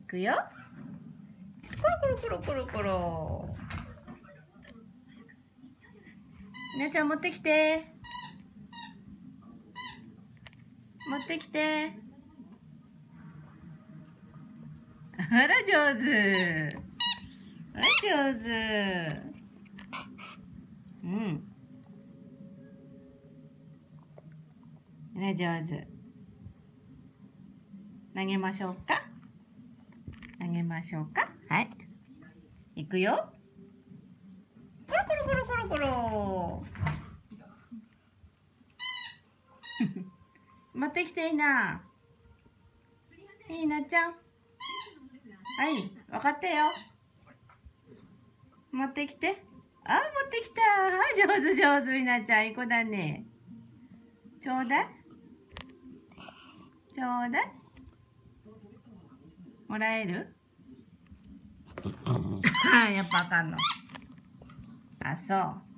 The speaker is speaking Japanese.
くよ。コロコロコロコロコロ。なちゃん持ってきて。持ってきて。あら上手。あら上手。うん。あら上手。投げましょうか。投げましょうか。はい。いくよ。コロコロコロコロコロ。持ってきていいな。いいなちゃん。はい、分かったよ。持ってきて。あ、持ってきた。上手上手、いなちゃん。いい子だね。ちょうだい。ちょうだい。もらえる？やっぱあかんの。あ、そう。